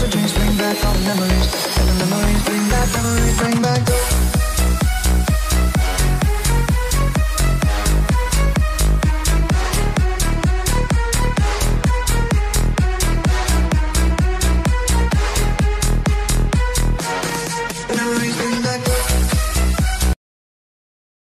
dreams bring back all the memories, and the memories bring back